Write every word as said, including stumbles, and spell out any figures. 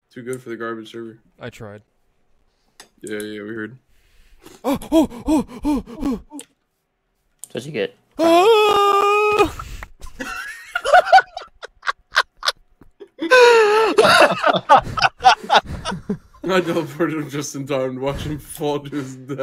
Too good for the garbage server. I tried. Yeah, yeah, we heard. Oh, oh, oh, oh, oh. What'd you get? Oh! I teleported him just in time to watch him fall to his death.